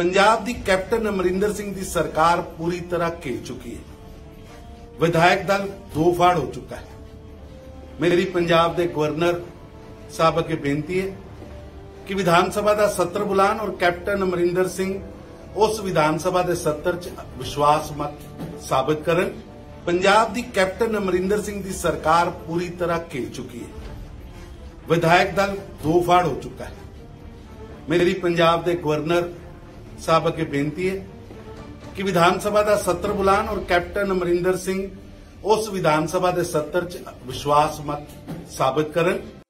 पंजाब दी कैप्टन अमरिंदर सिंह दी सरकार पूरी तरह घिर चुकी है। विधायक दल दो फाड़ हो चुका है। मेरी पंजाब के गवर्नर साहब अगे बेनती है कि विधानसभा का सत्र बुलान और कैप्टन अमरिंदर सिंह उस विधानसभा के सत्र च विश्वास मत साबित करन। पंजाब की कैप्टन अमरिंदर सिंह की सरकार पूरी तरह घिर चुकी है। विधायक दल दो फाड़ हो चुका है। मेरी पंजाब के गवर्नर साहब अगे बेनती है कि विधानसभा का सत्र बुलान और कैप्टन अमरिंदर सिंह उस विधानसभा के सत्र च विश्वास मत साबित करन।